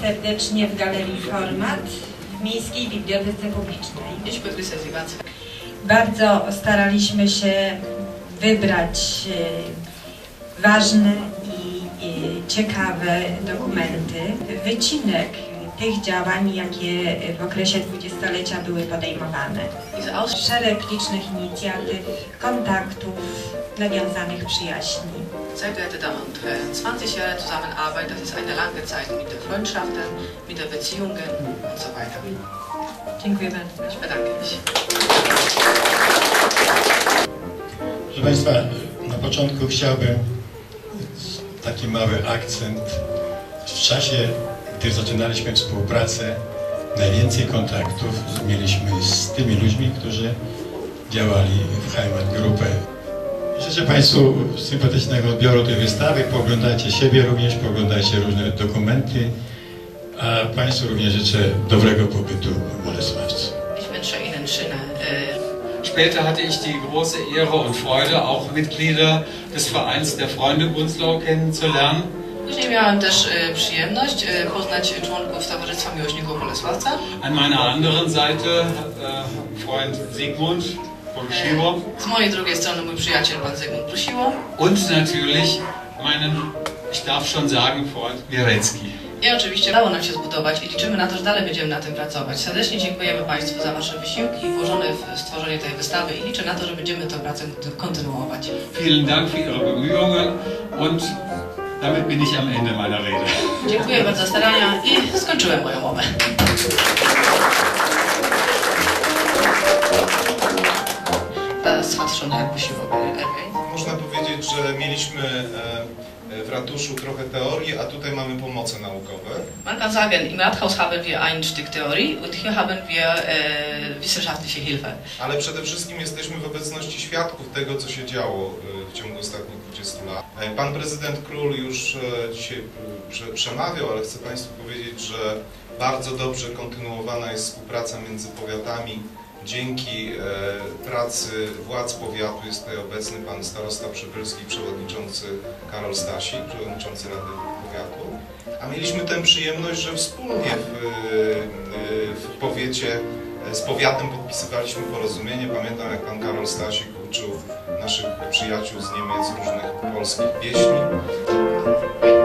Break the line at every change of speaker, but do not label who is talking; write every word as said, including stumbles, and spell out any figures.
serdecznie w Galerii Format w Miejskiej Bibliotece Publicznej. Bardzo staraliśmy się wybrać ważne i ciekawe dokumenty, wycinek tych działań, jakie w okresie dwudziestolecia były podejmowane. Szereg licznych inicjatyw, kontaktów, nawiązanych przyjaźni.
Sehr geehrte Damen und Herren, zwanzig Jahre Zusammenarbeit, das ist eine lange Zeit mit der Freundschaften, mit der Beziehungen und so weiter.
Dziękuję bardzo.
Ich bedanke mich.
Proszę Państwa, na początku chciałbym taki mały akcent. W czasie, gdy zaczynaliśmy współpracę, najwięcej kontaktów mieliśmy z tymi ludźmi, którzy działali w Heimatgruppe. Życzę Państwu sympatycznego odbioru tej wystawy. Pooglądajcie siebie również, pooglądajcie różne dokumenty, a Państwu również życzę dobrego pobytu w Bolesławcu.
Ich wünsche Ihnen schöne.
Später hatte ich die große Ehre und Freude, auch Mitglieder des Vereins der Freunde Bunslau kennenzulernen.
Później miałem też e, przyjemność e, poznać członków Towarzystwa Miłośników Bolesławca.
An meiner anderen Seite äh, Freund Sigmund Bruschiwo.
E, z mojej drugiej strony mój przyjaciel pan Zygmunt Bruschiwo.
Und natürlich meinen, ich darf schon sagen, Freund Wierecki.
I oczywiście udało nam się zbudować i liczymy na to, że dalej będziemy na tym pracować. Serdecznie dziękujemy Państwu za Wasze wysiłki włożone w stworzenie tej wystawy i liczę na to, że będziemy tę pracę kontynuować.
Vielen Dank für Ihre Bemühungen und damit bin ich am Ende meiner Rede.
Dziękuję bardzo za starania i skończyłem moją mowę. Das hat schon Herr Bruschiwo erwähnt.
Można powiedzieć, że mieliśmy w ratuszu trochę teorii, a tutaj mamy pomoce naukowe.
Man kann sagen, im Rathaus haben wir ein Stück Theorie und hier haben wir äh, wissenschaftliche Hilfe.
Ale przede wszystkim jesteśmy w obecności świadków tego, co się działo w ciągu ostatnich dwudziestu lat. Pan prezydent Król już dzisiaj przemawiał, ale chcę Państwu powiedzieć, że bardzo dobrze kontynuowana jest współpraca między powiatami. Dzięki e, pracy władz powiatu jest tutaj obecny pan starosta przybylski, przewodniczący Karol Stasik, przewodniczący Rady Powiatu. A mieliśmy tę przyjemność, że wspólnie w, e, w powiecie z powiatem podpisywaliśmy porozumienie. Pamiętam, jak pan Karol Stasik uczył naszych przyjaciół z Niemiec różnych polskich pieśni.